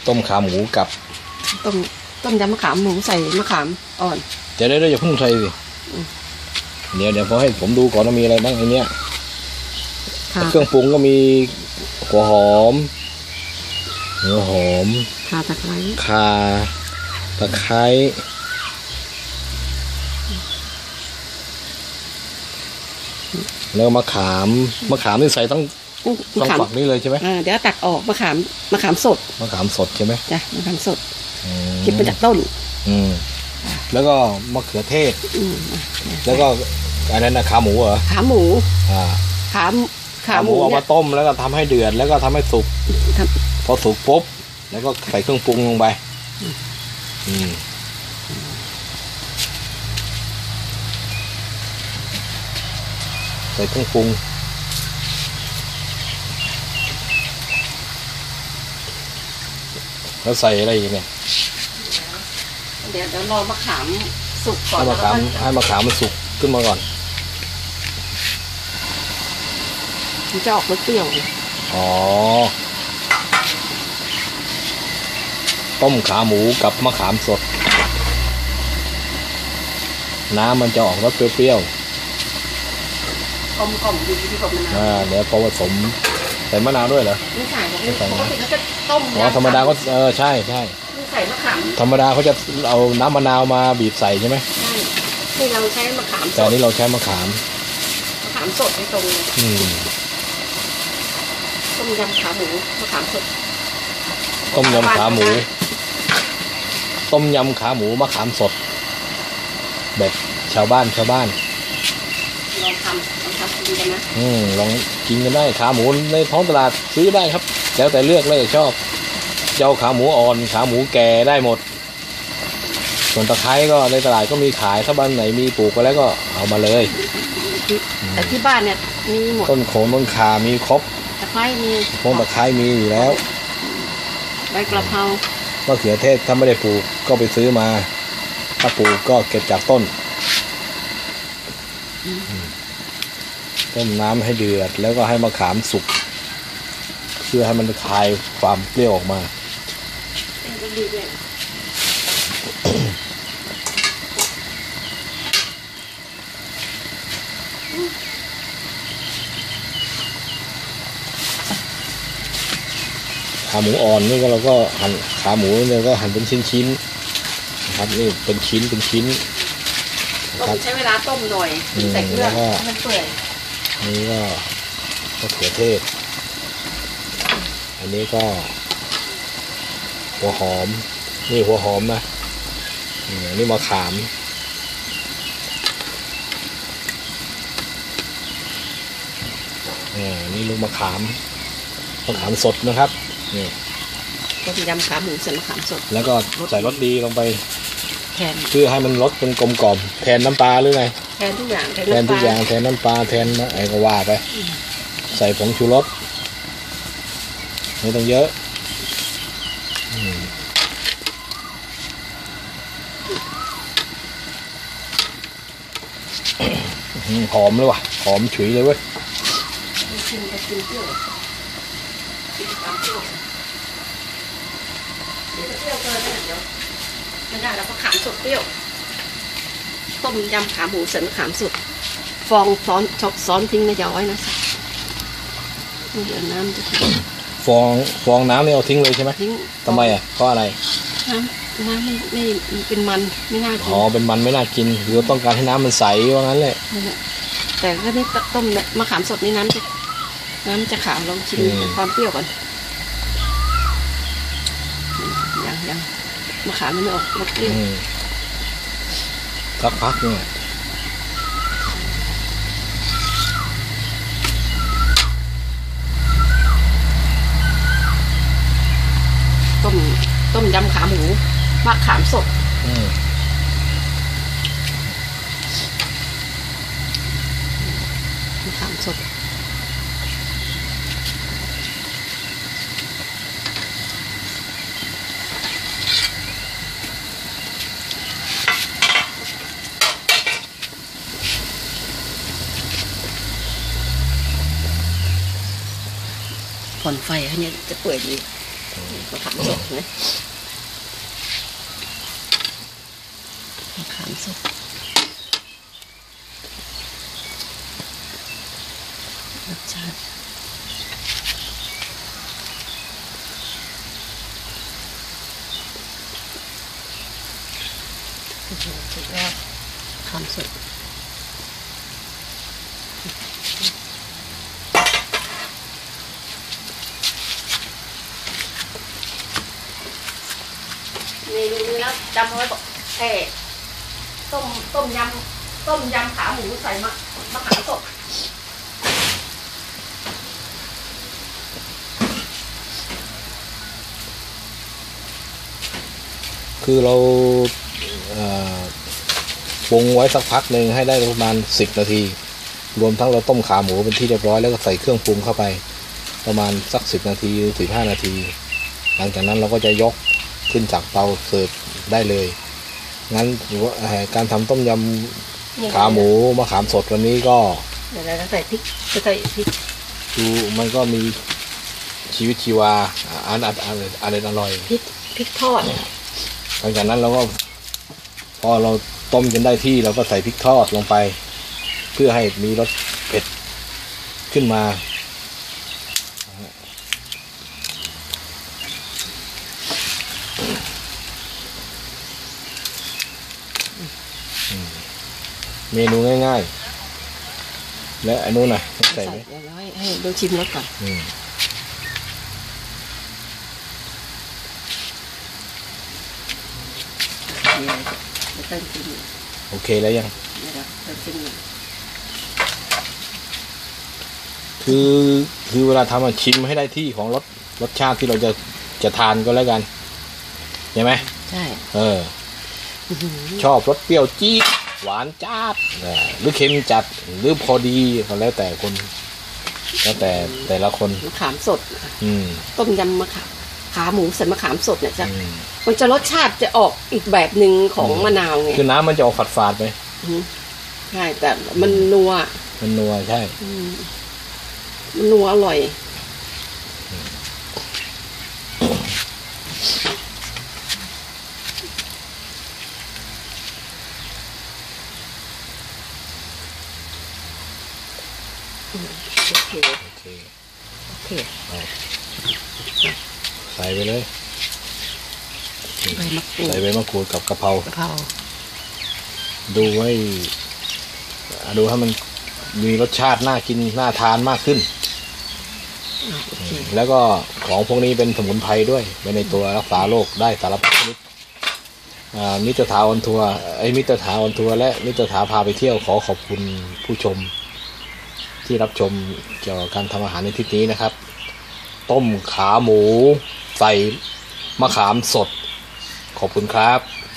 ต้มขาหมูกับต้มยำมะขามหมูใส่มะขามอ่อนเดี๋ยวอย่าพุ่งใส่สิเดี๋ยวพอให้ผมดูก่อนว่ามีอะไรบ้างไอเนี้ยเครื่องปรุงก็มีหัวหอมข่าตะไคร้แล้วมะขามนี่ใส่ทั้งฝักนี้เลยใช่ไหมเดี๋ยวตักออกมะขามสดใช่ไหมจ้ะมะขามสดเก็บมาจากต้นแล้วก็มะเขือเทศแล้วก็อันนั้นนะขาหมูเหรอขาหมูเอามาต้มแล้วก็ทำให้เดือดแล้วก็ทำให้สุกพอสุกปุ๊บแล้วก็ใส่เครื่องปรุงลงไปใส่เครื่องปรุงแล้วใส่อะไรอีกเนี่ยเดี๋ยวรอมะขามสุกก่อนให้มะขามมันสุกขึ้นมาก่อนมันจะออกรสเปรี้ยวต้มขาหมูกับมะขามสดน้ำมันจะออกรสเปรี้ยวกลมดีที่ผมเดี๋ยวพอผสมใส่มะนาวด้วยเหรอไม่ใส่ปกติเขาจะต้มธรรมดาก็ใช่ไม่ใส่มะขามธรรมดาเขาจะเอาน้ำมะนาวมาบีบใส่ใช่ไหมใช่นี่เราใช้มะขามสดแต่นี่เราใช้มะขามสดในตรงต้มยำขาหมูมะขามสดต้มยำขาหมูมะขามสดแบบชาวบ้านลองทำกินกันนะลองกินกันได้ขาหมูในท้องตลาดซื้อได้ครับแล้วแต่เลือกเลยชอบเจ้าขาหมูอ่อนขาหมูแก่ได้หมดส่วนตะไคร้ก็ในตลาดก็มีขายถ้าบ้านไหนมีปลูกก็แล้วก็เอามาเลยแต่ที่บ้านเนี่ยมีหมดต้นโขนต้นข่ามีครบตะไคร้มีตะไคร้มีอยู่แล้วใบกระเพรามะเขือเทศถ้าไม่ได้ปลูกก็ไปซื้อมาถ้าปลูกก็เก็บจากต้นต้มน้ำให้เดือดแล้วก็ให้มะขามสุกเพื่อให้มันคายความเปรี้ยวออกมาขาหมูอ่อนนี่ก็เราก็หั่นขาหมูเนี่ยก็หั่นเป็นชิ้นๆนะครับนี่เป็นชิ้นใช้เวลาต้มหน่อยใส่เกลือให้มันเปื่อยนี่ก็มะเขือเทศอันนี้ก็หัวหอมนี่หัวหอมนะนี่มะขามนี่ลูกมะขามสดนะครับนี่ต้มยำขาหมูใส่มะขามสดแล้วก็ใส่รสดีลงไปแทนเพื่อให้มันรสเป็นกลมกล่อมแทนน้ำปลาหรือไงแทนทุกอย่างแทนน้ำปลาแทนอะไรก็ว่าไปใส่ผงชูรสไม่ต้องเยอะหอมเลยว่ะหอมฉุยเลยเว้ยกินเปรี้ยวเกินเดี๋ยวไม่ได้แล้วก็ขามสดเปรี้ยวต้มยำขาหมูใส่มะขามสดฟองซ้อนทิ้งในย้อยนะเดี๋ยวน้ำจะฟองน้ำนี่เอาทิ้งเลยใช่ไหมทิ้งทำไมเพราะอะไรน้ำไม่เป็นมันไม่น่ากินเป็นมันไม่น่ากินหรือต้องการให้น้ำมันใสว่างั้นแหละแต่ก็นี่ต้มมะขามสดนี่น้ำจะขาวลองชิมความเปรี้ยวก่อนยังมะขามมันไม่ออกรสเปรี้ยวสักพักเนี่ยต้มยำขาหมูมะขามสดมะขามสดผ่อนไฟเขาเนี่ยจะเปื่อยดีมะขามสดนะมะขามสดรสชาติสุดยอดมะขามสดเมนูนี้แล้วจำไว้บอกต้มยำขาหมูใส่มะขามสดคือเราปรุงไว้สักพักหนึ่งให้ได้ประมาณ10 นาทีรวมทั้งเราต้มขาหมูเป็นที่เรียบร้อยแล้วก็ใส่เครื่องปรุงเข้าไปประมาณสัก10 นาทีหรือ15 นาทีหลังจากนั้นเราก็จะยกขึ้นจากเตาเสิร์ฟได้เลยงั้นการทำต้มยำขาหมูมะขามสดวันนี้ก็เดี๋ยวเราใส่พริกจะใส่พริกดูมันก็มีชีวิตชีวาอร่อยพริกทอดหลังจากนั้นเราก็พอเราต้มจนได้ที่เราก็ใส่พริกทอดลงไปเพื่อให้มีรสเผ็ดขึ้นมาเมนูง่ายๆและอันนู้นน่ะใส่ไหมให้ดูชิมรสก่อนโอเคแล้วยังคือเวลาทำชิมให้ได้ที่ของรสชาติที่เราจะทานก็แล้วกันใช่ไหมใช่ชอบรสเปรี้ยวจี๊ดหวานจัดหรือเค็มจัดหรือพอดีก็แล้วแต่คนแล้วแต่ละคนมะขามสดต้มยำมะขามขาหมูใส่มะขามสดเนี่ยมันจะรสชาติจะออกอีกแบบหนึ่งของมะนาวไงคือน้ำมันจะออกฝาดๆไหมใช่แต่มันนัวใช่มันนัวอร่อยโอเคใส่ไปเลยใส่ใบมะกรูดกับกะเพราดูให้มันมีรสชาติน่ากินน่าทานมากขึ้นแล้วก็ของพวกนี้เป็นสมุนไพรด้วยในตัวรักษาโรคได้สารพัดชนิดมิตรถาออนทัวร์มิตรถาออนทัวร์และมิตรถาพาไปเที่ยวขอขอบคุณผู้ชมที่รับชมเกี่ยวกับการทำอาหารในทริปนี้นะครับต้มขาหมูใส่มะขามสดขอบคุณครับ